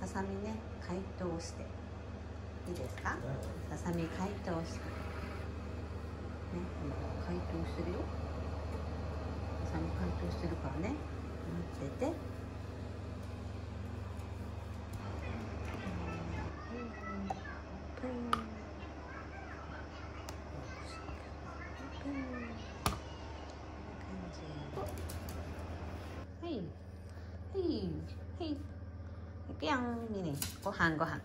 ささみね、解凍していいですか？ささみ解凍してね、解凍してるよ。ささみ解凍してるからね、待ってて。はい、はい、はい。いくよ、ミリン。ご飯、ご飯。はい、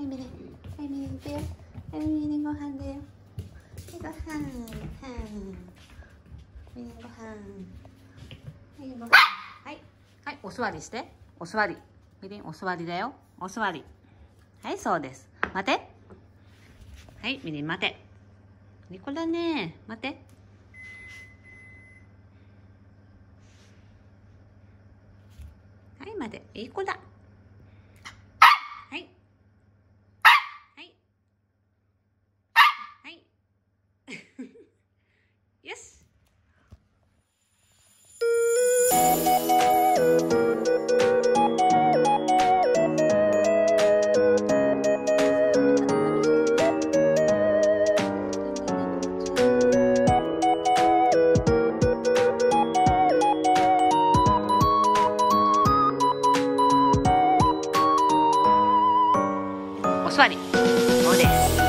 ミリン。はい、ミリン、いくよ。はい、ミリン、ご飯だよ。はい、ご飯、ご飯。ミリン、ご飯。はい、ご飯。はい、はい、お座りして。お座り。ミリン、お座りだよ。お座り。はい、そうです。待て。はい、ミリン、待て。いい子だね。待て。はい、待て。いい子だ。はい。はい。はい。よし。お座り。そうです。